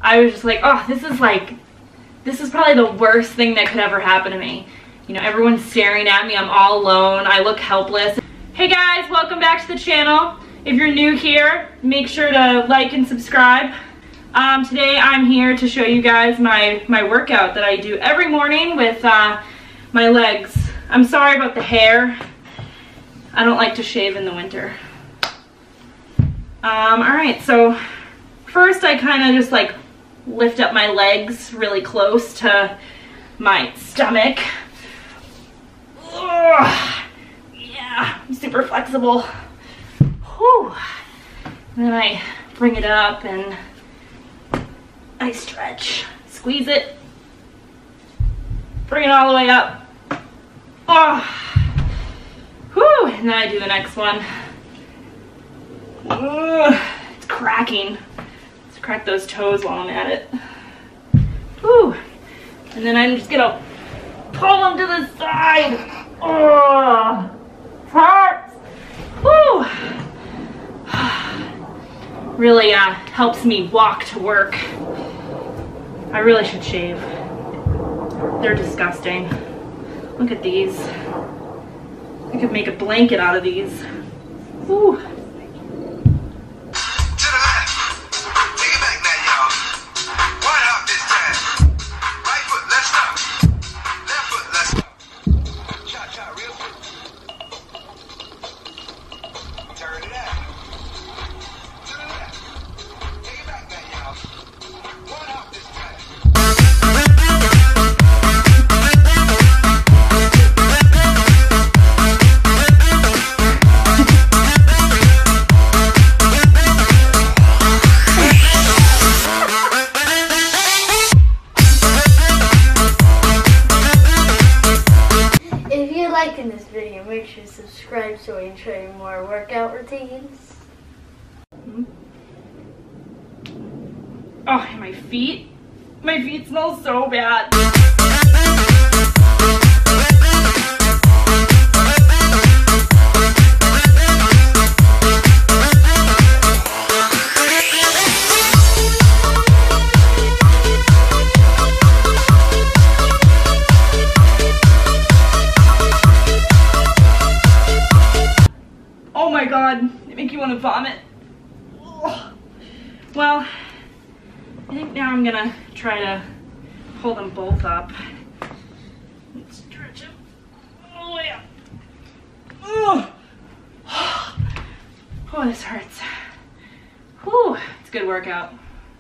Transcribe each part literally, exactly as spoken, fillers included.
I was just like, oh, this is like, this is probably the worst thing that could ever happen to me. You know, everyone's staring at me, I'm all alone, I look helpless. Hey guys, welcome back to the channel. If you're new here, make sure to like and subscribe. Um, today I'm here to show you guys my, my workout that I do every morning with uh, my legs. I'm sorry about the hair. I don't like to shave in the winter. Um, Alright, so first I kind of just like lift up my legs really close to my stomach. Ugh. Yeah, I'm super flexible. Whew. And then I bring it up and I stretch, squeeze it, bring it all the way up. Oh. Whew. And then I do the next one. Ugh. It's cracking. Let's crack those toes while I'm at it. Whew. And then I'm just gonna pull them to the side. Oh, hurts. Whew. Really uh, helps me walk to work. I really should shave. They're disgusting. Look at these. I could make a blanket out of these. Whew. Liking this video, make sure to subscribe so I can show you more workout routines. Mm-hmm. Oh, and my feet. My feet smell so bad. Oh my god, they make you want to vomit. Ugh. Well, I think now I'm gonna try to pull them both up and stretch them all the way up. Ugh. Oh, this hurts. Whew, it's a good workout.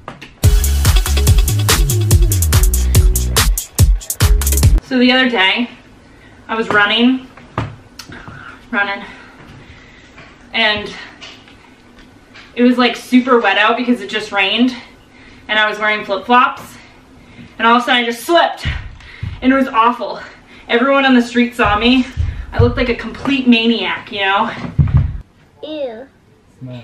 So the other day, I was running, running, and it was like super wet out because it just rained, and I was wearing flip-flops, and all of a sudden I just slipped, and it was awful. Everyone on the street saw me. I looked like a complete maniac, you know? Ew. No.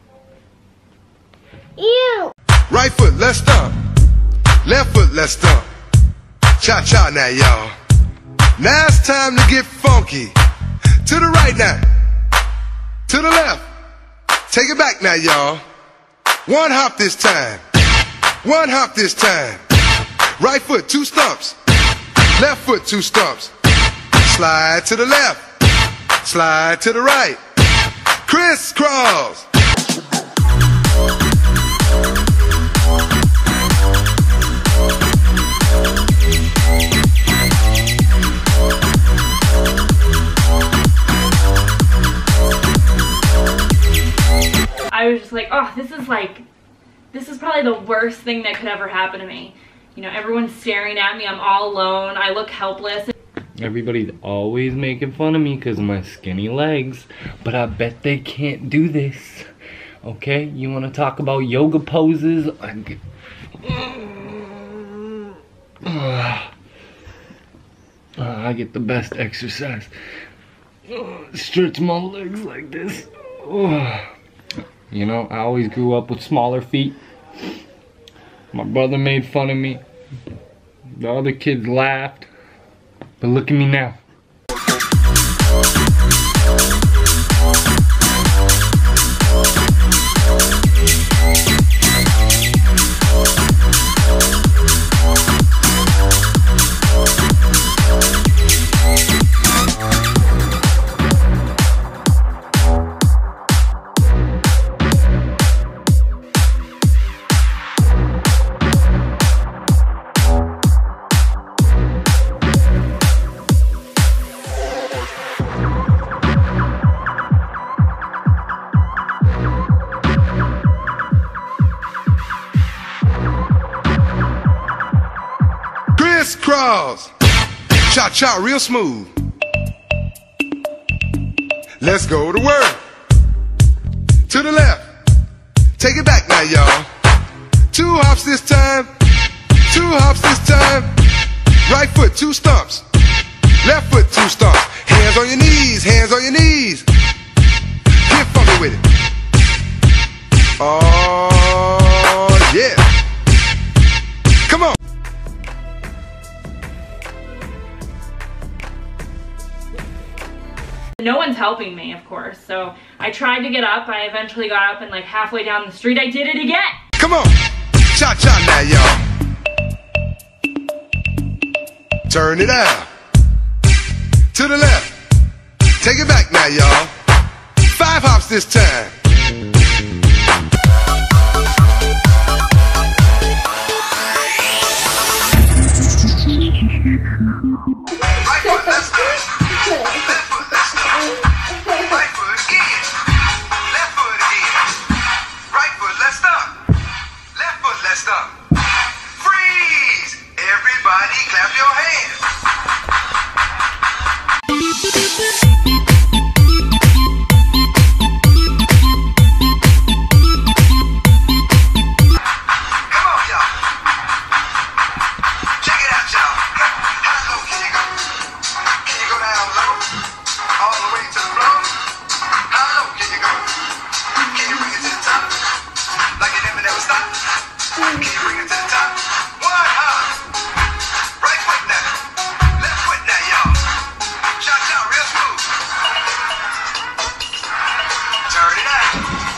Ew. Right foot, let's stomp. Left foot, let's stomp. Cha-cha now, y'all. Now it's time to get funky. To the right now. To the left. Take it back now, y'all. One hop this time. One hop this time. Right foot, two stumps. Left foot, two stumps. Slide to the left. Slide to the right. Crisscross. I was just like, oh, this is like, this is probably the worst thing that could ever happen to me. You know, everyone's staring at me, I'm all alone, I look helpless. Everybody's always making fun of me because of my skinny legs, but I bet they can't do this. Okay, you want to talk about yoga poses? I get, uh, I get the best exercise. Stretch my legs like this. You know, I always grew up with smaller feet. My brother made fun of me. The other kids laughed. But look at me now. crisscross, cha-cha real smooth. Let's go to work. To the left, take it back now, y'all. Two hops this time, two hops this time. Right foot, two stumps. Left foot, two stumps. Hands on your knees, hands on your knees. Get funky with it. Oh, yeah. Come on. No one's helping me, of course, so I tried to get up. I eventually got up, and like halfway down the street, I did it again. Come on. Cha-cha now, y'all. Turn it out. To the left. Take it back now, y'all. Five hops this time. Right foot, let's go. Left foot, let's go. Right foot again. Left foot again. Right foot, let's stop. Left foot, let's stop. Freeze! Everybody clap your hands. Turn it out.